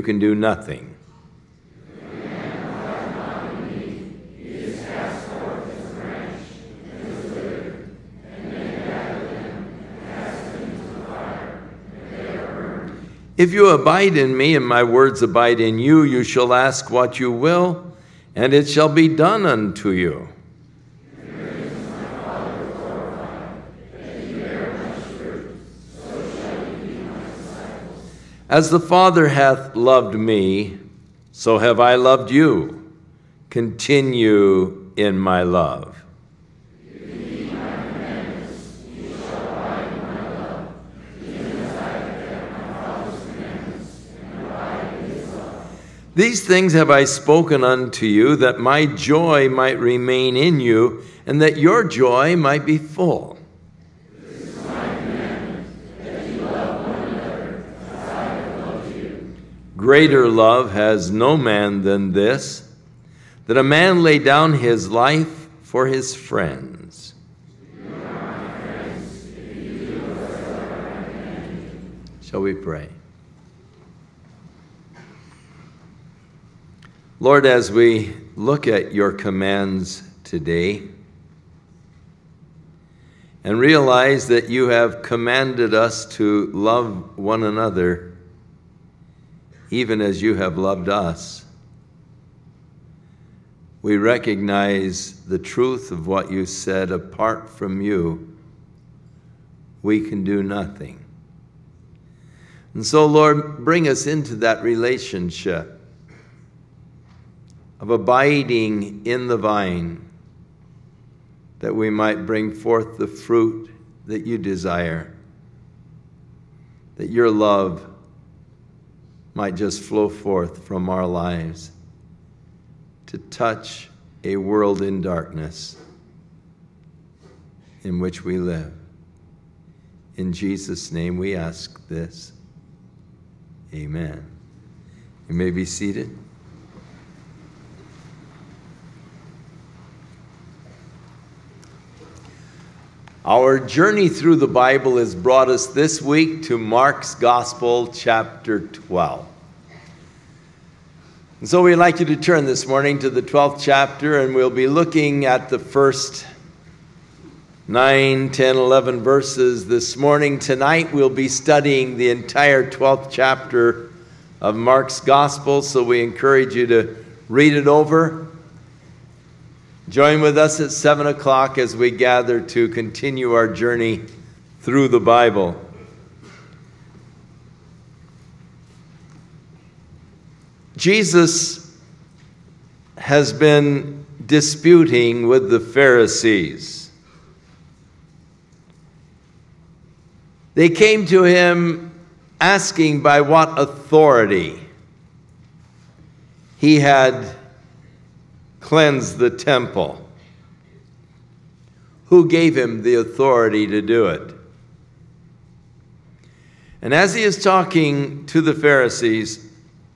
can do nothing. If you abide in me and my words abide in you, you shall ask what you will, and it shall be done unto you. As the Father hath loved me, so have I loved you. Continue in my love. These things have I spoken unto you, that my joy might remain in you, and that your joy might be full. This is my commandment, that you love one another as I have loved you. Greater love has no man than this, that a man lay down his life for his friends. You are my friends, if you do whatsoever I command you. Shall we pray? Lord, as we look at your commands today and realize that you have commanded us to love one another even as you have loved us, we recognize the truth of what you said. Apart from you, we can do nothing. And so, Lord, bring us into that relationship of abiding in the vine, that we might bring forth the fruit that you desire, that your love might just flow forth from our lives to touch a world in darkness in which we live. In Jesus' name we ask this. Amen. You may be seated. Our journey through the Bible has brought us this week to Mark's Gospel, chapter 12. And so we'd like you to turn this morning to the 12th chapter, and we'll be looking at the first 9, 10, 11 verses this morning. Tonight we'll be studying the entire 12th chapter of Mark's Gospel, so we encourage you to read it over. Join with us at 7 o'clock as we gather to continue our journey through the Bible. Jesus has been disputing with the Pharisees. They came to him asking by what authority he had cleansed the temple. Who gave him the authority to do it? And as he is talking to the Pharisees,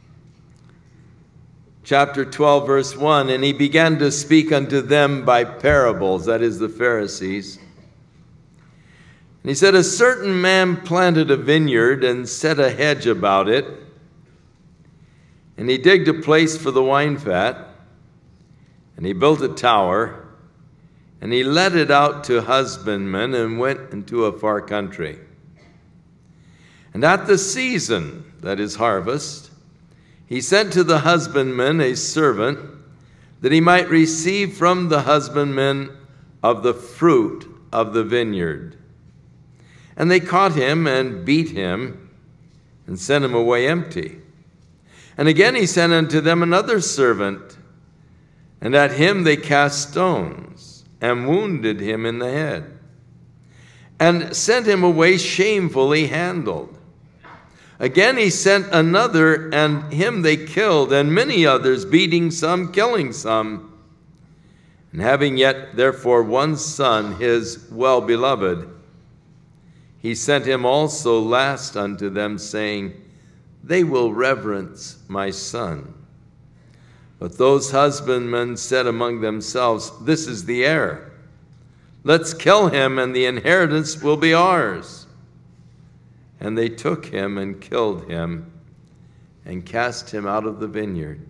chapter 12, verse 1, and he began to speak unto them by parables, that is the Pharisees. And he said, a certain man planted a vineyard and set a hedge about it, and he digged a place for the wine fat, and he built a tower, and he let it out to husbandmen and went into a far country. And at the season, that is harvest, he sent to the husbandman a servant, that he might receive from the husbandman of the fruit of the vineyard. And they caught him and beat him and sent him away empty. And again he sent unto them another servant, and at him they cast stones and wounded him in the head, and sent him away shamefully handled. Again he sent another, and him they killed, and many others, beating some, killing some. And having yet therefore one son, his well-beloved, he sent him also last unto them, saying, they will reverence my son. But those husbandmen said among themselves, this is the heir. Let's kill him, and the inheritance will be ours. And they took him and killed him, and cast him out of the vineyard.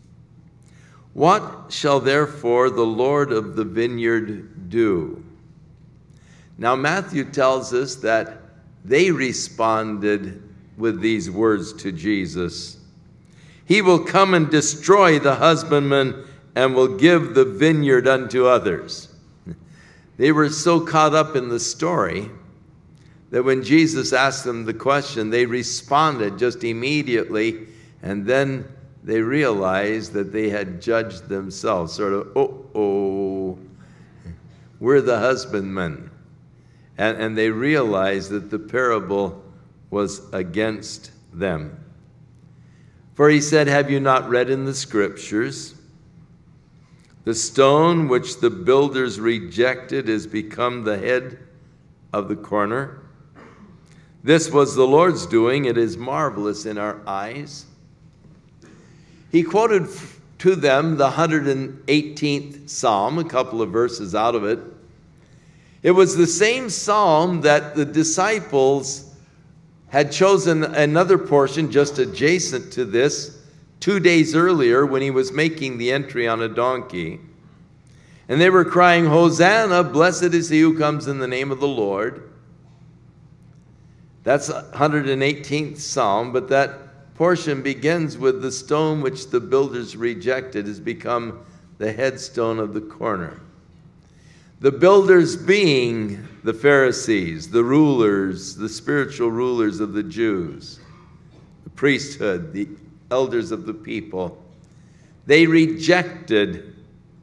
What shall therefore the Lord of the vineyard do? Now Matthew tells us that they responded with these words to Jesus. He will come and destroy the husbandman and will give the vineyard unto others. They were so caught up in the story that when Jesus asked them the question, they responded just immediately, and then they realized that they had judged themselves, sort of, uh-oh, we're the husbandmen. And they realized that the parable was against them. For he said, have you not read in the scriptures, the stone which the builders rejected is become the head of the corner? This was the Lord's doing. It is marvelous in our eyes. He quoted to them the 118th Psalm, a couple of verses out of it. It was the same psalm that the disciples had chosen another portion just adjacent to this 2 days earlier when he was making the entry on a donkey. And they were crying, Hosanna, blessed is he who comes in the name of the Lord. That's 118th Psalm, but that portion begins with the stone which the builders rejected has become the headstone of the corner. The builders being the Pharisees, the rulers, the spiritual rulers of the Jews, the priesthood, the elders of the people. They rejected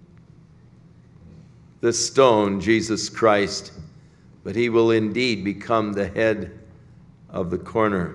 the stone, Jesus Christ, but he will indeed become the head of the corner.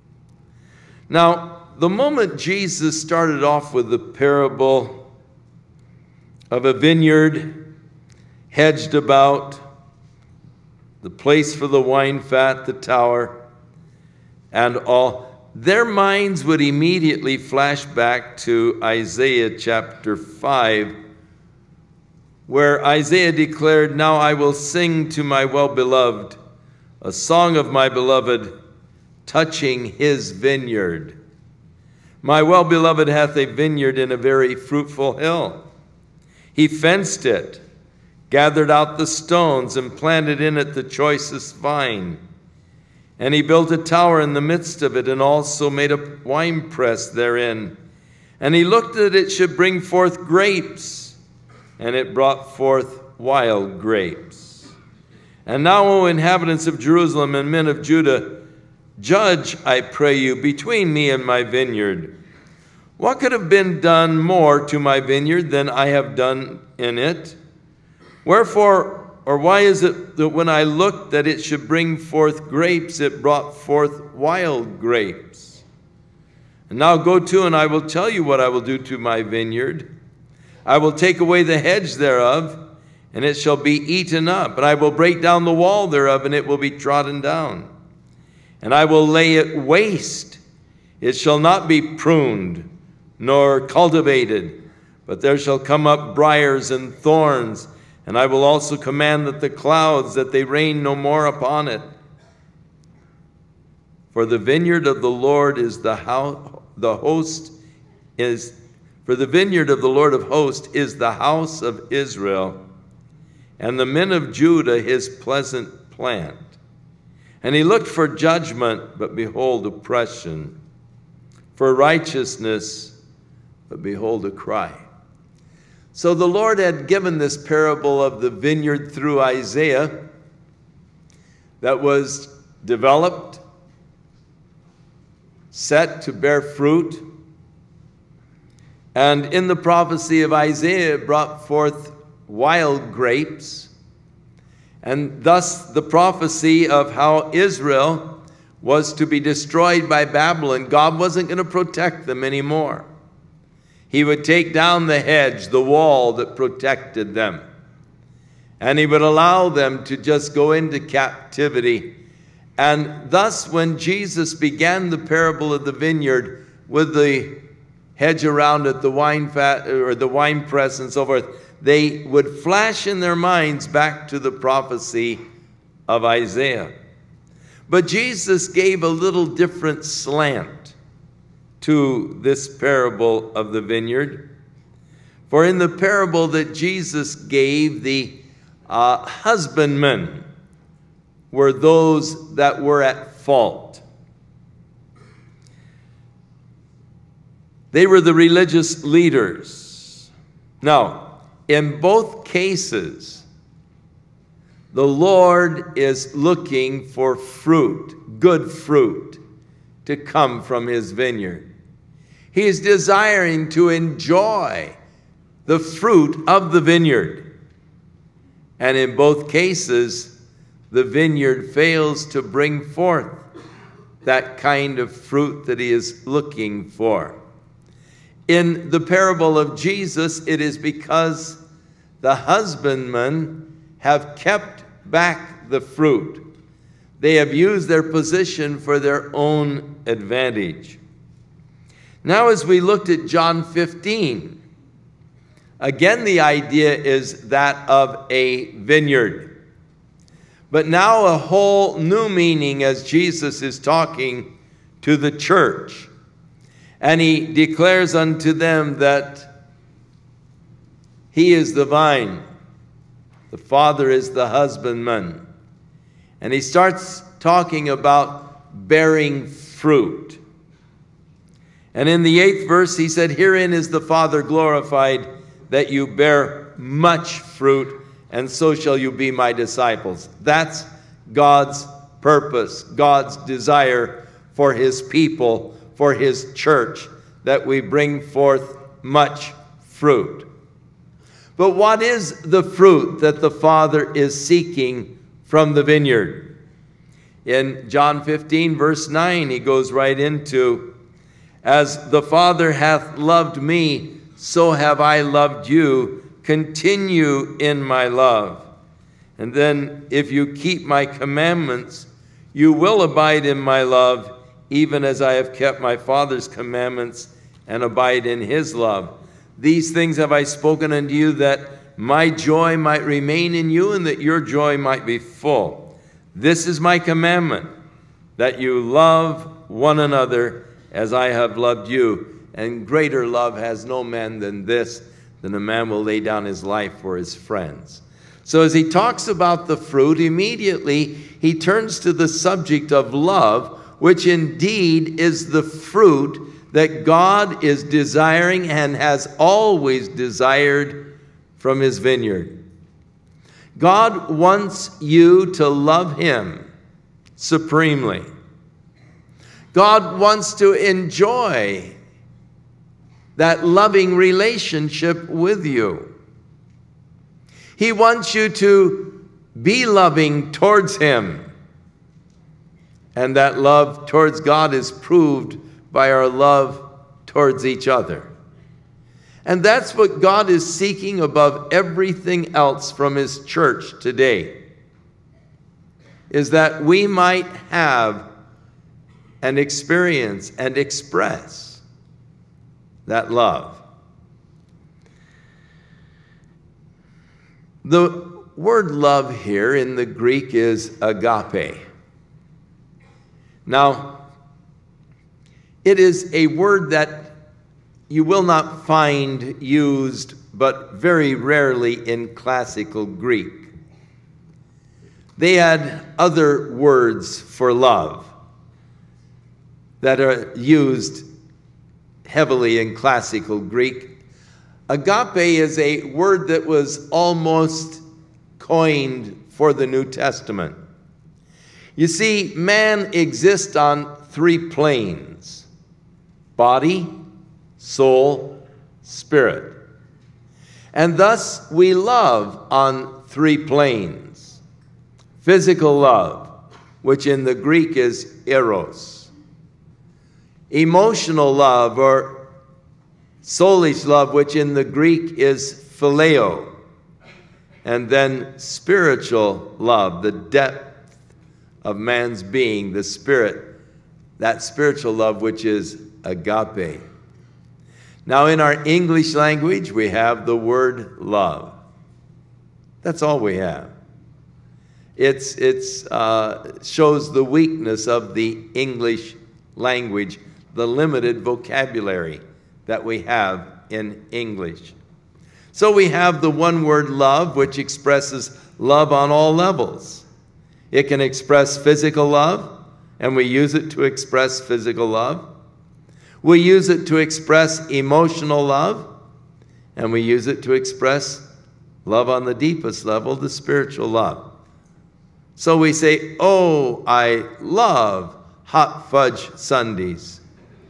Now, the moment Jesus started off with the parable of a vineyard hedged about, the place for the wine fat, the tower, and all, their minds would immediately flash back to Isaiah chapter 5, where Isaiah declared, now I will sing to my well-beloved a song of my beloved, touching his vineyard. My well-beloved hath a vineyard in a very fruitful hill. He fenced it, gathered out the stones, and planted in it the choicest vine. And he built a tower in the midst of it, and also made a winepress therein. And he looked that it should bring forth grapes, and it brought forth wild grapes. And now, O inhabitants of Jerusalem and men of Judah, judge, I pray you, between me and my vineyard. What could have been done more to my vineyard than I have done in it? Wherefore, or why is it that when I looked that it should bring forth grapes, it brought forth wild grapes? And now go to, and I will tell you what I will do to my vineyard. I will take away the hedge thereof, and it shall be eaten up. And I will break down the wall thereof, and it will be trodden down. And I will lay it waste. It shall not be pruned, nor cultivated, but there shall come up briars and thorns. And I will also command that the clouds, that they rain no more upon it. For the vineyard of the Lord is the host is, for the vineyard of the Lord of hosts is the house of Israel, and the men of Judah his pleasant plant. And he looked for judgment, but behold oppression, for righteousness, but behold a cry. So the Lord had given this parable of the vineyard through Isaiah that was developed, set to bear fruit. And in the prophecy of Isaiah, it brought forth wild grapes. And thus the prophecy of how Israel was to be destroyed by Babylon, God wasn't going to protect them anymore. He would take down the hedge, the wall that protected them. And he would allow them to just go into captivity. And thus, when Jesus began the parable of the vineyard with the hedge around it, the wine fat or the wine press and so forth, they would flash in their minds back to the prophecy of Isaiah. But Jesus gave a little different slant to this parable of the vineyard. For in the parable that Jesus gave, the husbandmen were those that were at fault. They were the religious leaders. Now, in both cases, the Lord is looking for fruit, good fruit, to come from his vineyard. He is desiring to enjoy the fruit of the vineyard. And in both cases, the vineyard fails to bring forth that kind of fruit that he is looking for. In the parable of Jesus, it is because the husbandmen have kept back the fruit. They have used their position for their own advantage. Now, as we looked at John 15, again, the idea is that of a vineyard. But now a whole new meaning as Jesus is talking to the church. And he declares unto them that he is the vine, the Father is the husbandman. And he starts talking about bearing fruit. And in the 8th verse, he said, herein is the Father glorified, that you bear much fruit, and so shall you be my disciples. That's God's purpose, God's desire for his people, for his church, that we bring forth much fruit. But what is the fruit that the Father is seeking from the vineyard? In John 15, verse 9, he goes right into, as the Father hath loved me, so have I loved you. Continue in my love. And then, if you keep my commandments, you will abide in my love, even as I have kept my Father's commandments and abide in his love. These things have I spoken unto you, that my joy might remain in you, and that your joy might be full. This is my commandment, that you love one another as I have loved you. And greater love has no man than this, than a man will lay down his life for his friends. So as he talks about the fruit, immediately he turns to the subject of love, which indeed is the fruit that God is desiring and has always desired from his vineyard. God wants you to love him supremely. God wants to enjoy that loving relationship with you. He wants you to be loving towards him. And that love towards God is proved by our love towards each other. And that's what God is seeking above everything else from his church today, is that we might have and experience and express that love. The word love here in the Greek is agape. Now, it is a word that you will not find used but very rarely in classical Greek. They had other words for love that are used heavily in classical Greek. Agape is a word that was almost coined for the New Testament. You see, man exists on three planes: body, soul, spirit. And thus we love on three planes: physical love, which in the Greek is eros; emotional love or soulish love, which in the Greek is phileo; and then spiritual love, the depth of man's being, the spirit, that spiritual love which is agape. Now in our English language we have the word love. That's all we have. It shows the weakness of the English language, the limited vocabulary that we have in English. So we have the one word love, which expresses love on all levels. It can express physical love, and we use it to express physical love. We use it to express emotional love, and we use it to express love on the deepest level, the spiritual love. So we say, oh, I love hot fudge sundaes.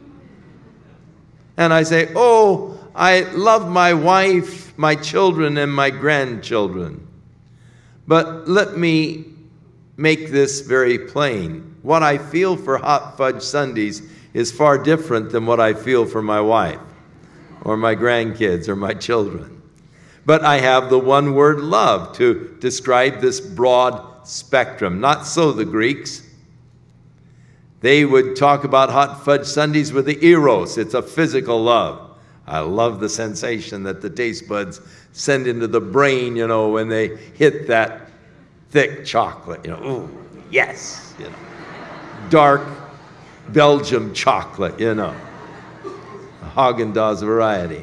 And I say, oh, I love my wife, my children, and my grandchildren. But let me make this very plain. What I feel for hot fudge sundaes is far different than what I feel for my wife or my grandkids or my children. But I have the one word love to describe this broad spectrum. Not so the Greeks. They would talk about hot fudge sundaes with the eros. It's a physical love. I love the sensation that the taste buds send into the brain, you know, when they hit that thick chocolate. You know, ooh, yes, you know. Dark Belgium chocolate, you know. Haagen-Dazs variety.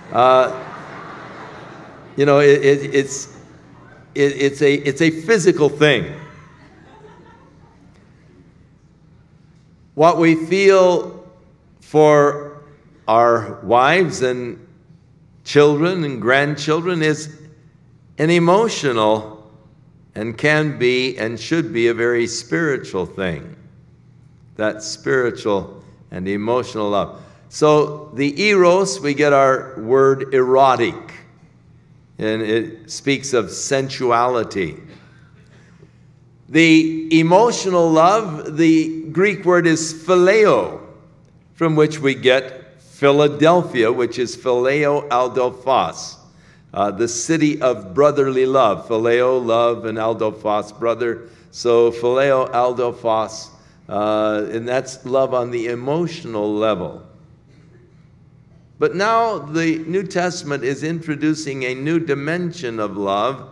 You know, it's a physical thing. What we feel for our wives and children and grandchildren is an emotional and can be and should be a very spiritual thing. That spiritual and emotional love. So the eros, we get our word erotic, and it speaks of sensuality. The emotional love, the Greek word is phileo, from which we get Philadelphia, which is phileo aldophos, the city of brotherly love. Phileo, love, and aldophos, brother. So phileo aldophos, and that's love on the emotional level. But now the New Testament is introducing a new dimension of love,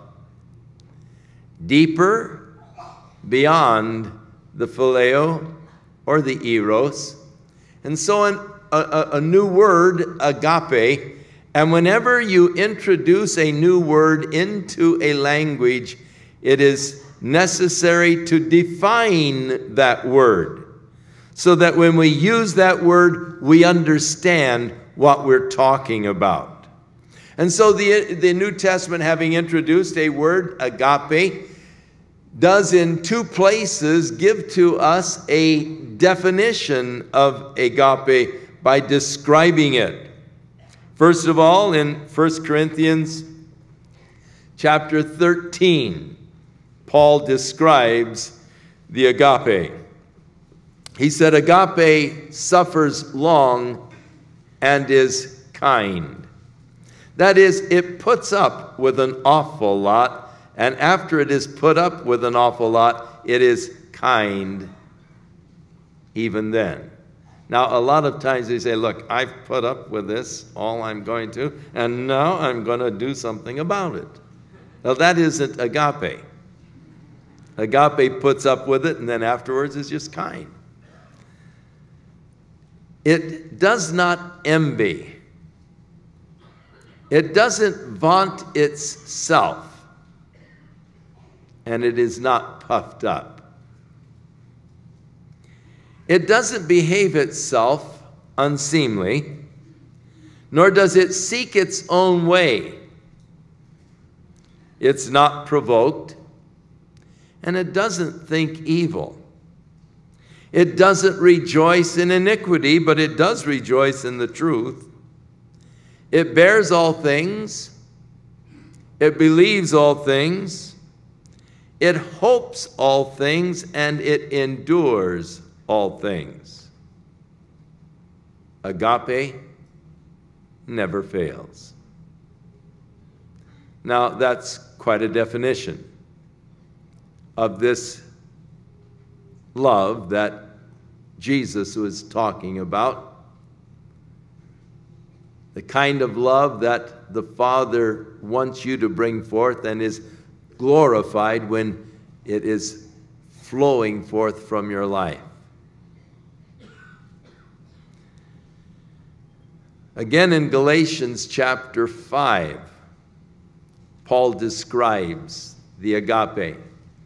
deeper, beyond the phileo or the eros. And so a new word, agape, and whenever you introduce a new word into a language, it is necessary to define that word so that when we use that word, we understand what we're talking about. And so the New Testament, having introduced a word, agape, does in two places give to us a definition of agape by describing it. First of all, in 1 Corinthians chapter 13, Paul describes the agape. He said, agape suffers long and is kind. That is, it puts up with an awful lot, and after it is put up with an awful lot, it is kind even then. Now, a lot of times they say, look, I've put up with this, all I'm going to, and now I'm going to do something about it. Now, that isn't agape. Agape puts up with it, and then afterwards is just kind. It does not envy. It doesn't vaunt itself. And it is not puffed up. It doesn't behave itself unseemly, nor does it seek its own way. It's not provoked, and it doesn't think evil. It doesn't rejoice in iniquity, but it does rejoice in the truth. It bears all things. It believes all things. It hopes all things, and it endures all things. Agape never fails. Now, that's quite a definition of this love that Jesus was talking about. The kind of love that the Father wants you to bring forth and is glorified when it is flowing forth from your life. Again, in Galatians chapter 5, Paul describes the agape.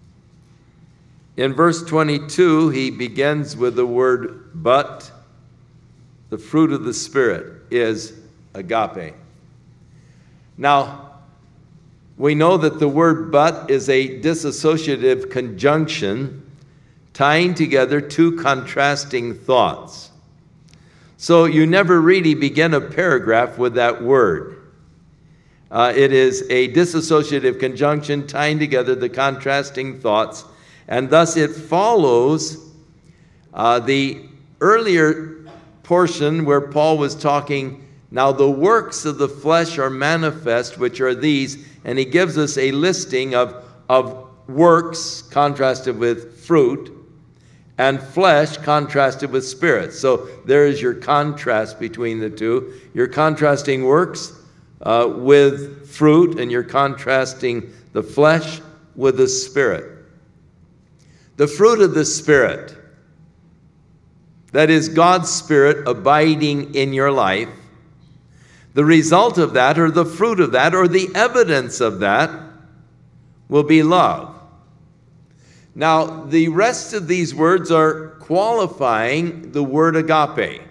In verse 22, he begins with the word but. The fruit of the Spirit is agape. Now, we know that the word but is a dissociative conjunction tying together two contrasting thoughts. So you never really begin a paragraph with that word. It is a dissociative conjunction tying together the contrasting thoughts, and thus it follows the earlier portion where Paul was talking, now the works of the flesh are manifest, which are these, and he gives us a listing of works contrasted with fruit, and flesh contrasted with spirit. So there is your contrast between the two. You're contrasting works with fruit, and you're contrasting the flesh with the Spirit. The fruit of the Spirit, that is God's Spirit abiding in your life, the result of that, or the fruit of that, or the evidence of that, will be love. Now, the rest of these words are qualifying the word agape.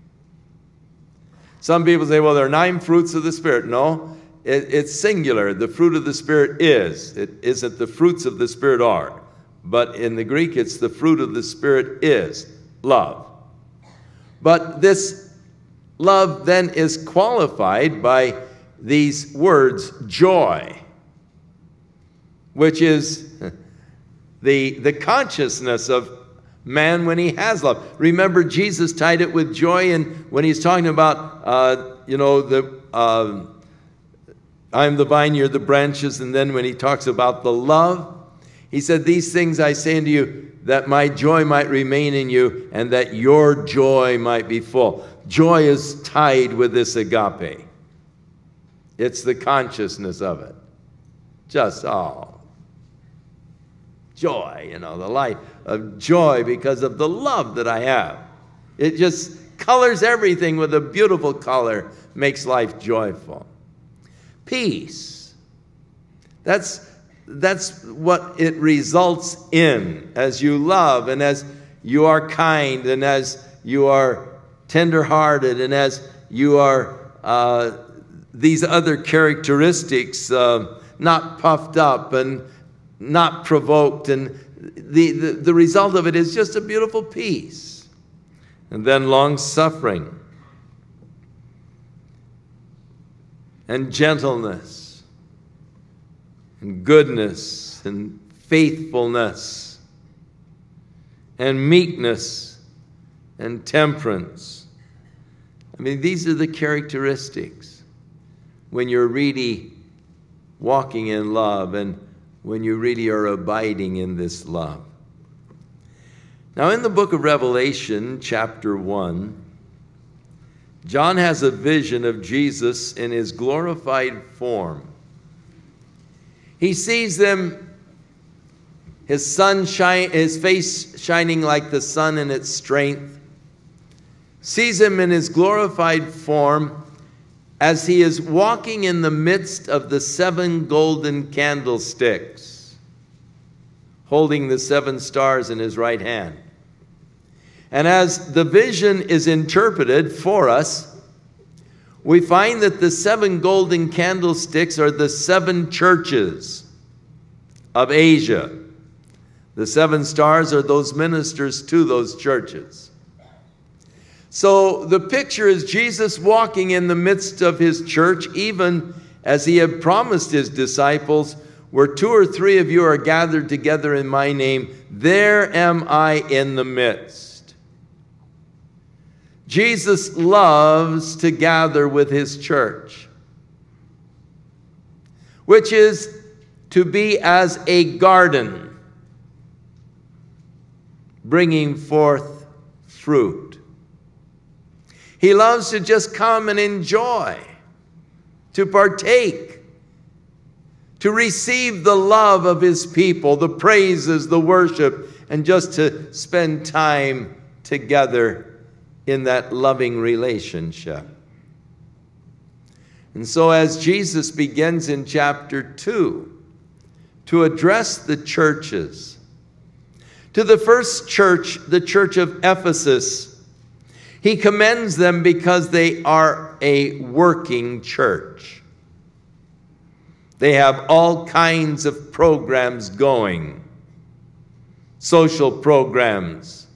Some people say, well, there are 9 fruits of the Spirit. No, it's singular. The fruit of the Spirit is. It isn't the fruits of the Spirit are. But in the Greek, it's the fruit of the Spirit is love. But this love then is qualified by these words, joy, which is the consciousness of man when he has love. Remember, Jesus tied it with joy, and when he's talking about, I'm the vine, you're the branches, and then when he talks about the love, he said, these things I say unto you, that my joy might remain in you, and that your joy might be full. Joy is tied with this agape. It's the consciousness of it. Just, joy, the light of joy because of the love that I have. It just colors everything with a beautiful color, makes life joyful. Peace. That's what it results in as you love, and as you are kind, and as you are tender-hearted, and as you are these other characteristics, not puffed up and not provoked, and the result of it is just a beautiful peace. And then long-suffering and gentleness and goodness and faithfulness and meekness and temperance. I mean, these are the characteristics when you're really walking in love and when you really are abiding in this love. Now, in the book of Revelation, chapter 1, John has a vision of Jesus in his glorified form. He sees them, his face shining like the sun in its strength, sees him in his glorified form as he is walking in the midst of the 7 golden candlesticks, holding the 7 stars in his right hand. And as the vision is interpreted for us, we find that the 7 golden candlesticks are the 7 churches of Asia. The 7 stars are those ministers to those churches. So the picture is Jesus walking in the midst of his church, even as he had promised his disciples, where 2 or 3 of you are gathered together in my name, there am I in the midst. Jesus loves to gather with his church, which is to be as a garden, bringing forth fruit. He loves to just come and enjoy, to partake, to receive the love of his people, the praises, the worship, and just to spend time together in that loving relationship. And so as Jesus begins in chapter 2 to address the churches, to the first church, the church of Ephesus, he commends them because they are a working church. They have all kinds of programs going, social programs,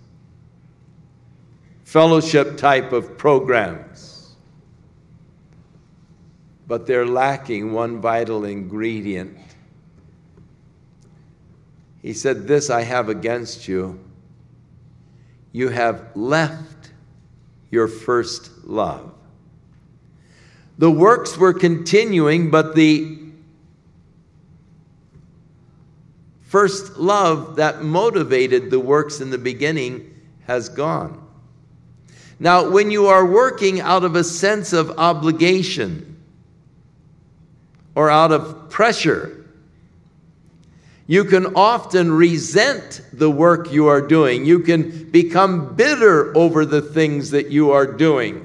fellowship type of programs. But they're lacking one vital ingredient. He said, "This I have against you. You have left your first love." The works were continuing, but the first love that motivated the works in the beginning has gone. Now, when you are working out of a sense of obligation or out of pressure, you can often resent the work you are doing. You can become bitter over the things that you are doing.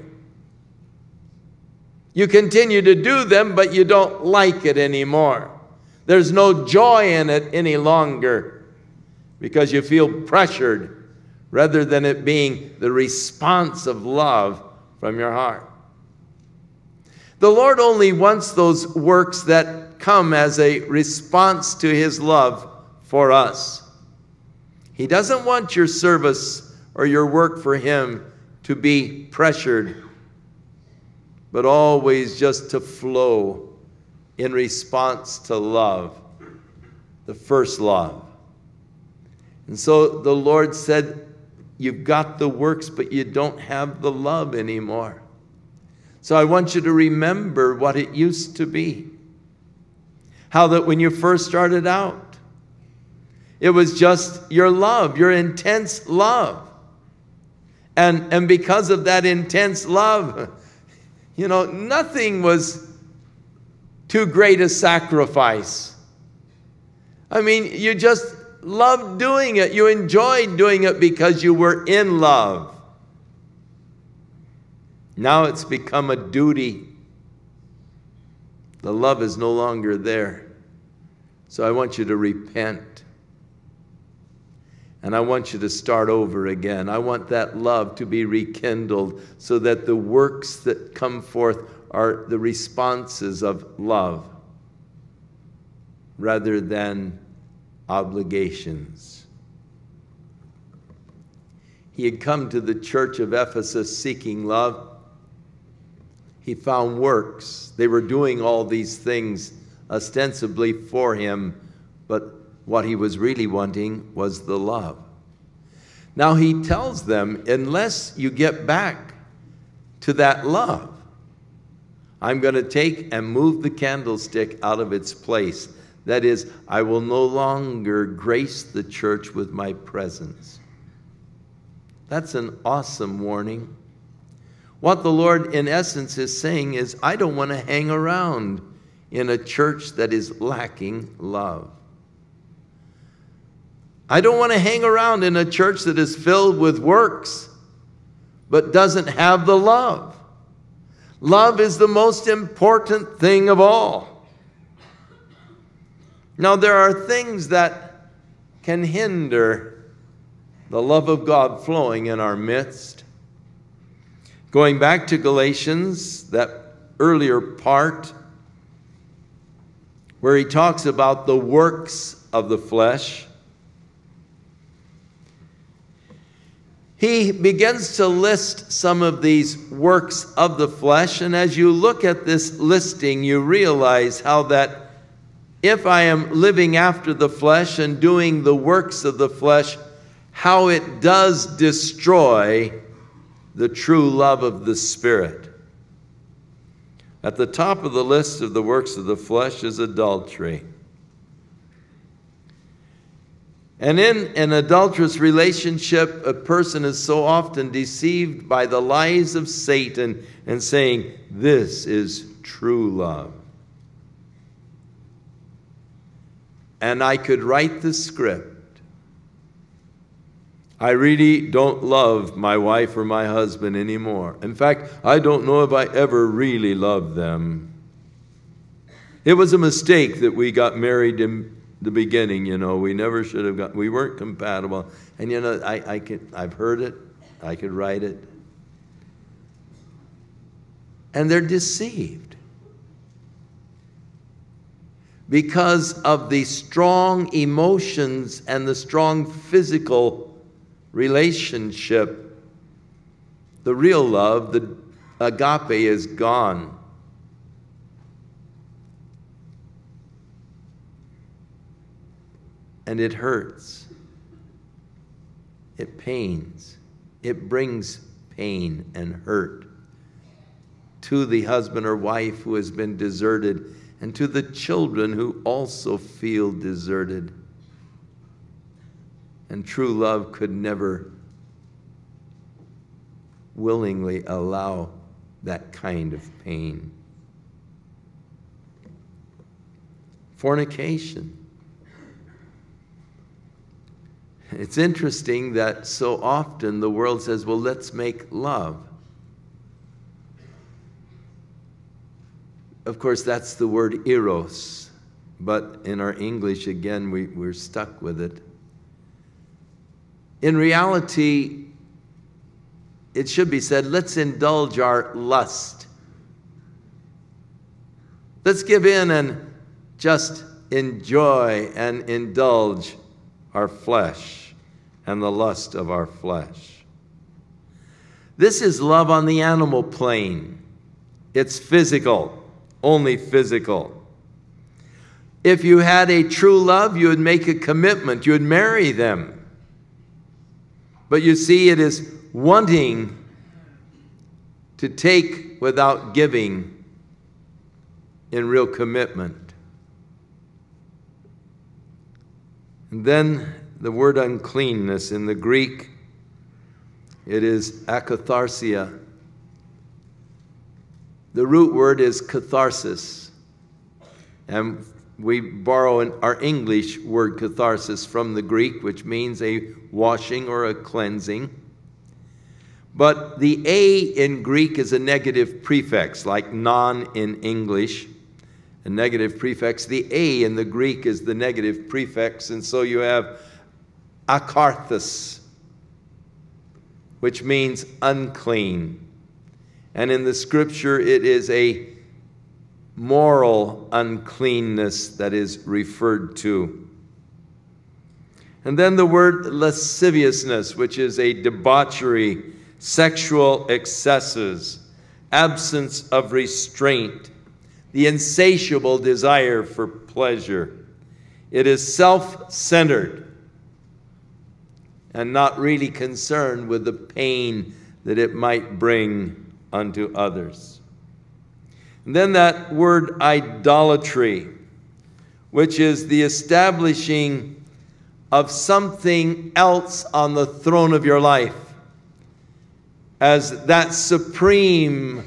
You continue to do them, but you don't like it anymore. There's no joy in it any longer because you feel pressured rather than it being the response of love from your heart. The Lord only wants those works that come as a response to His love for us. He doesn't want your service or your work for Him to be pressured, but always just to flow in response to love, the first love. And so the Lord said, you've got the works, but you don't have the love anymore. So I want you to remember what it used to be. How that when you first started out, it was just your love, your intense love. And because of that intense love, you know, nothing was too great a sacrifice. I mean, you just loved doing it. You enjoyed doing it because you were in love. Now it's become a duty. The love is no longer there. So I want you to repent. And I want you to start over again. I want that love to be rekindled so that the works that come forth are the responses of love rather than obligations. He had come to the church of Ephesus seeking love. He found works. They were doing all these things ostensibly for him, but what he was really wanting was the love. Now he tells them, unless you get back to that love, I'm going to take and move the candlestick out of its place. That is, I will no longer grace the church with my presence. That's an awesome warning. What the Lord, in essence, is saying is, I don't want to hang around in a church that is lacking love. I don't want to hang around in a church that is filled with works, but doesn't have the love. Love is the most important thing of all. Now, there are things that can hinder the love of God flowing in our midst. Going back to Galatians, that earlier part, where he talks about the works of the flesh, he begins to list some of these works of the flesh, and as you look at this listing, you realize how that if I am living after the flesh and doing the works of the flesh, how it does destroy the true love of the Spirit. At the top of the list of the works of the flesh is adultery. And in an adulterous relationship, a person is so often deceived by the lies of Satan and saying, this is true love. And I could write the script. I really don't love my wife or my husband anymore. In fact, I don't know if I ever really loved them. It was a mistake that we got married in the beginning, you know. We never should have got, we weren't compatible. And you know, I've heard it, I could write it. And they're deceived because of the strong emotions and the strong physical relationship. The real love, the agape, is gone. And it hurts. It pains. It brings pain and hurt to the husband or wife who has been deserted, and to the children who also feel deserted. And true love could never willingly allow that kind of pain. Fornication. It's interesting that so often the world says, well, let's make love. Of course, that's the word eros, but in our English, again, we're stuck with it. In reality, it should be said, let's indulge our lust. Let's give in and just enjoy and indulge our flesh and the lust of our flesh. This is love on the animal plane. It's physical. Only physical. If you had a true love, you would make a commitment. You would marry them. But you see, it is wanting to take without giving in real commitment. And then the word uncleanness in the Greek, it is akatharsia. The root word is catharsis, and we borrow our English word catharsis from the Greek, which means a washing or a cleansing. But the A in Greek is a negative prefix, like non in English, a negative prefix. The A in the Greek is the negative prefix, and so you have akarthos, which means unclean. And in the scripture, it is a moral uncleanness that is referred to. And then the word lasciviousness, which is a debauchery, sexual excesses, absence of restraint, the insatiable desire for pleasure. It is self-centered and not really concerned with the pain that it might bring unto others. And then that word idolatry, which is the establishing of something else on the throne of your life as that supreme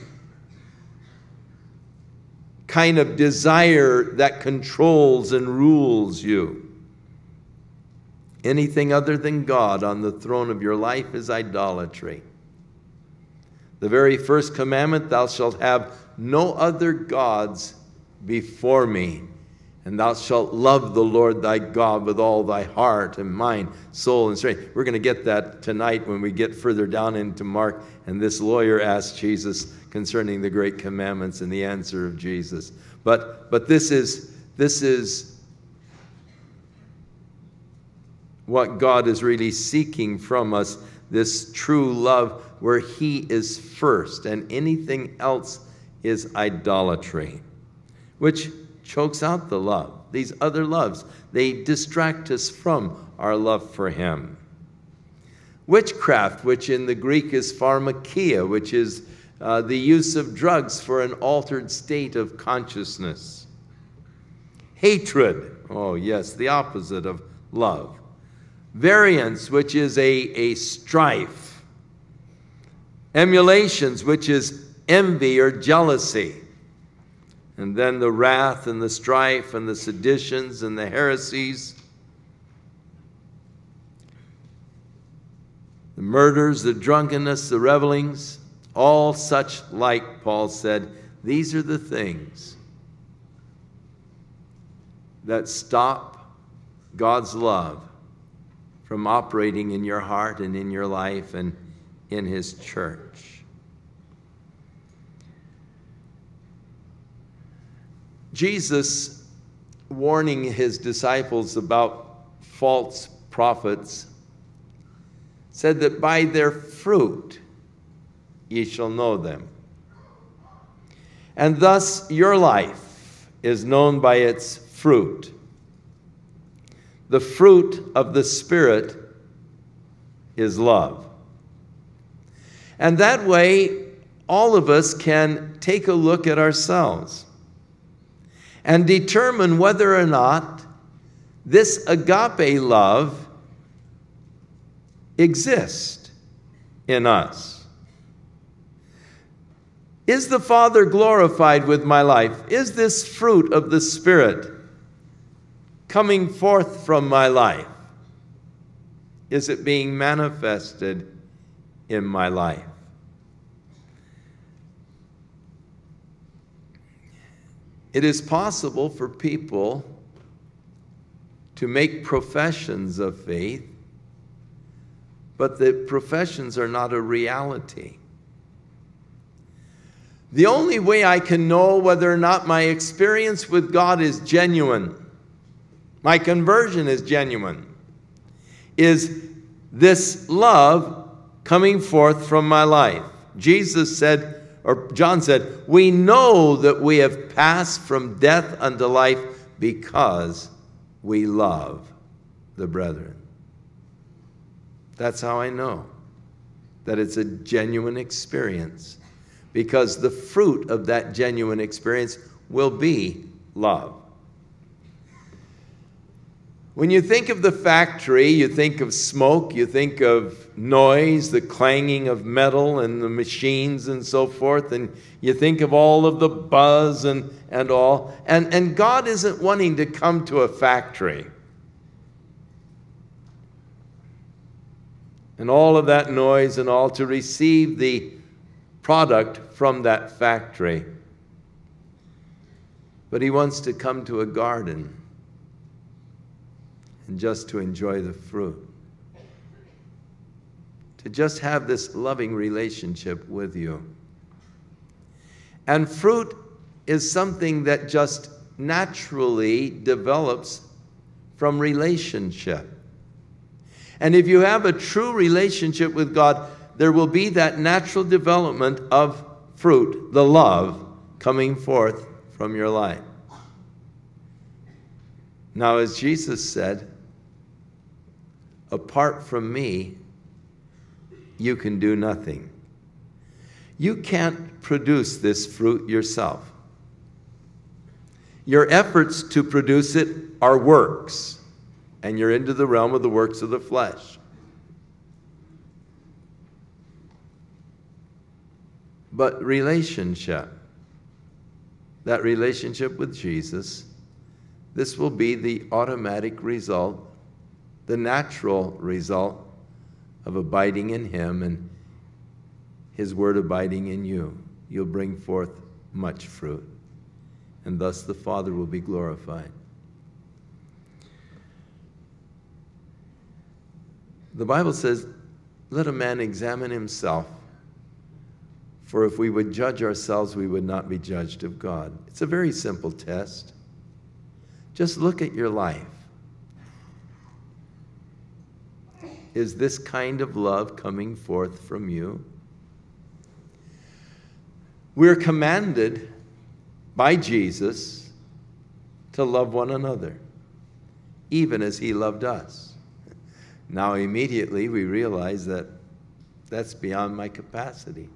kind of desire that controls and rules you. Anything other than God on the throne of your life is idolatry. The very first commandment, thou shalt have no other gods before me, and thou shalt love the Lord thy God with all thy heart and mind, soul, and strength. We're going to get that tonight when we get further down into Mark, and this lawyer asked Jesus concerning the great commandments and the answer of Jesus. But this is what God is really seeking from us, this true love where He is first, and anything else is idolatry, which chokes out the love. These other loves, they distract us from our love for Him. Witchcraft, which in the Greek is pharmakia, which is the use of drugs for an altered state of consciousness. Hatred, oh yes, the opposite of love. Variance, which is a strife. Emulations, which is envy or jealousy. And then the wrath and the strife and the seditions and the heresies. The murders, the drunkenness, the revelings, all such like, Paul said, these are the things that stop God's love from operating in your heart and in your life and in His church. Jesus, warning His disciples about false prophets, said that by their fruit ye shall know them. And thus your life is known by its fruit. The fruit of the Spirit is love. And that way, all of us can take a look at ourselves and determine whether or not this agape love exists in us. Is the Father glorified with my life? Is this fruit of the Spirit coming forth from my life? Is it being manifested in my life? It is possible for people to make professions of faith, but the professions are not a reality. The only way I can know whether or not my experience with God is genuine, my conversion is genuine, is this love coming forth from my life. Jesus said, or John said, we know that we have passed from death unto life because we love the brethren. That's how I know that it's a genuine experience, because the fruit of that genuine experience will be love. When you think of the factory, you think of smoke, you think of noise, the clanging of metal and the machines and so forth, and you think of all of the buzz and all. And God isn't wanting to come to a factory and all of that noise and all to receive the product from that factory. But He wants to come to a garden and just to enjoy the fruit. To just have this loving relationship with you. And fruit is something that just naturally develops from relationship. And if you have a true relationship with God, there will be that natural development of fruit, the love, coming forth from your life. Now, as Jesus said, apart from me, you can do nothing. You can't produce this fruit yourself. Your efforts to produce it are works, and you're into the realm of the works of the flesh. But relationship, that relationship with Jesus, this will be the automatic result, the natural result of abiding in Him and His Word abiding in you. You'll bring forth much fruit, and thus the Father will be glorified. The Bible says, let a man examine himself, for if we would judge ourselves, we would not be judged of God. It's a very simple test. Just look at your life. Is this kind of love coming forth from you? We're commanded by Jesus to love one another, even as He loved us. Now immediately we realize that that's beyond my capacity.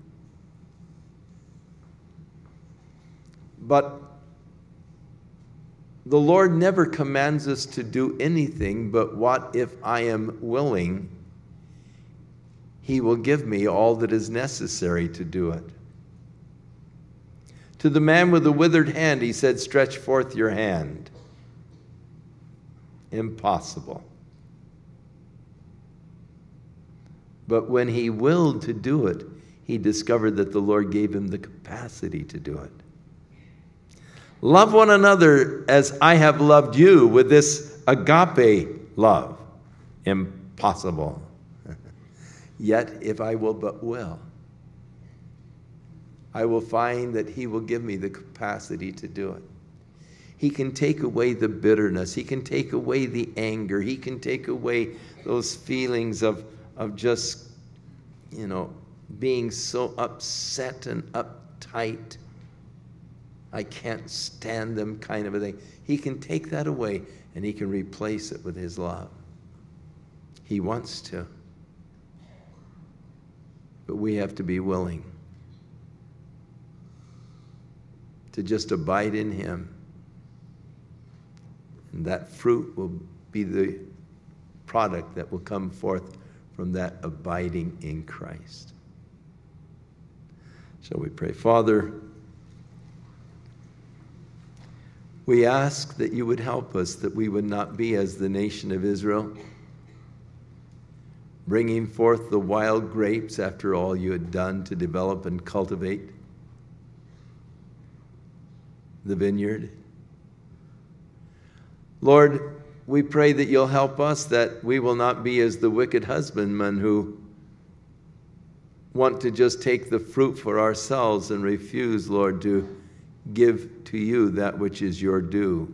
But the Lord never commands us to do anything but what, if I am willing, He will give me all that is necessary to do it. To the man with the withered hand, He said, stretch forth your hand. Impossible. But when he willed to do it, he discovered that the Lord gave him the capacity to do it. Love one another as I have loved you, with this agape love. Impossible. Yet if I will but will, I will find that he will give me the capacity to do it. He can take away the bitterness. He can take away the anger. He can take away those feelings of just, being so upset and uptight. I can't stand them kind of a thing. He can take that away and he can replace it with his love. He wants to. But we have to be willing to just abide in him. And that fruit will be the product that will come forth from that abiding in Christ. Shall we pray? Father, we ask that you would help us, that we would not be as the nation of Israel, bringing forth the wild grapes after all you had done to develop and cultivate the vineyard. Lord, we pray that you'll help us, that we will not be as the wicked husbandmen who want to just take the fruit for ourselves and refuse, Lord, to give to you that which is your due.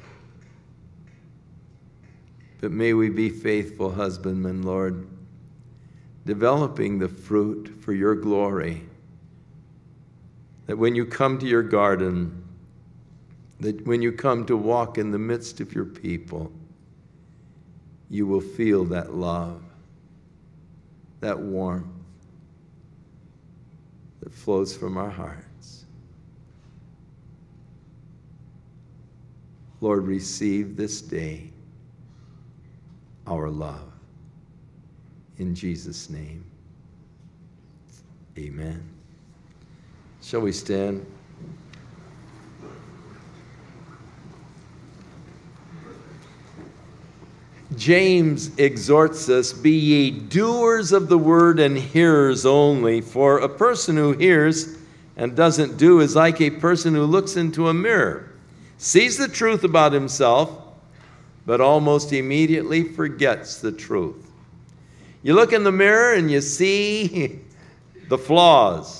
But may we be faithful husbandmen, Lord, developing the fruit for your glory, that when you come to your garden, that when you come to walk in the midst of your people, you will feel that love, that warmth that flows from our hearts. Lord, receive this day our love. In Jesus' name, amen. Shall we stand? James exhorts us, be ye doers of the word and hearers only, for a person who hears and doesn't do is like a person who looks into a mirror, sees the truth about himself, but almost immediately forgets the truth. You look in the mirror and you see the flaws.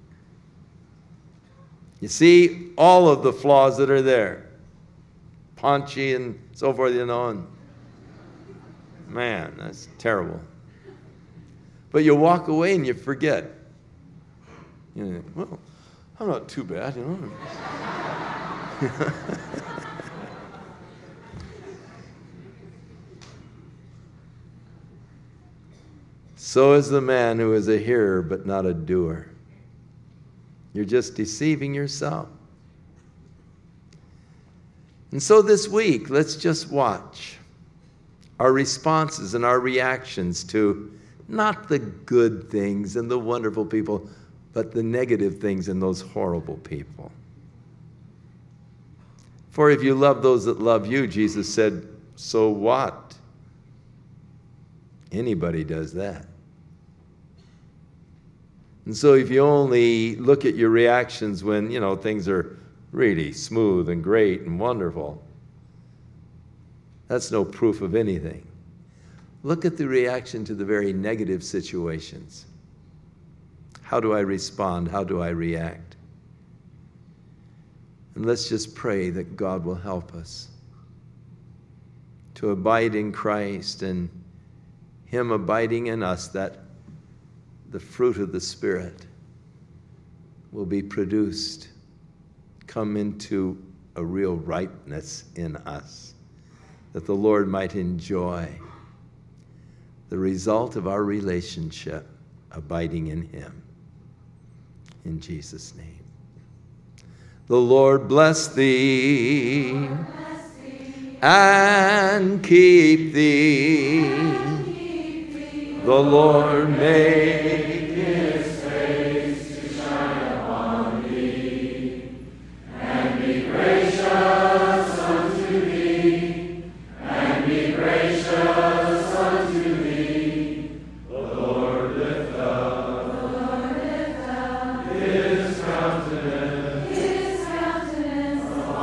You see all of the flaws that are there. Paunchy and so forth, and man, that's terrible. But you walk away and you forget. You know, well, I'm not too bad, So is the man who is a hearer but not a doer. You're just deceiving yourself. And so this week, let's just watch our responses and our reactions to not the good things and the wonderful people, but the negative things and those horrible people. For if you love those that love you, Jesus said, so what? Anybody does that. And so if you only look at your reactions when, things are really smooth and great and wonderful, that's no proof of anything. Look at the reaction to the very negative situations. How do I respond? How do I react? And let's just pray that God will help us to abide in Christ and Him abiding in us, that the fruit of the Spirit will be produced, come into a real ripeness in us, that the Lord might enjoy the result of our relationship, abiding in Him. In Jesus' name. The Lord bless thee, and keep thee. The Lord make His face to shine upon thee, and be gracious unto thee, and be gracious unto thee. The Lord lift up His countenance upon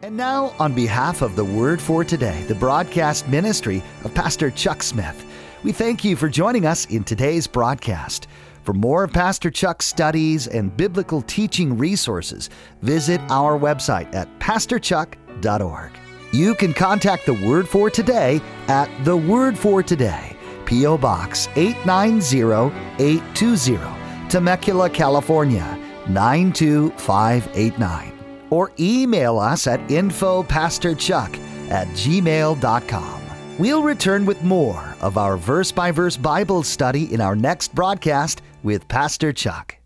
And now, on behalf of the Word for Today, the broadcast ministry of Pastor Chuck Smith, we thank you for joining us in today's broadcast. For more of Pastor Chuck's studies and biblical teaching resources, visit our website at pastorchuck.org. You can contact the Word for Today at The Word for Today, P.O. Box 890820, Temecula, California 92589. Or email us at infopastorchuck@gmail.com. We'll return with more of our verse-by-verse Bible study in our next broadcast with Pastor Chuck.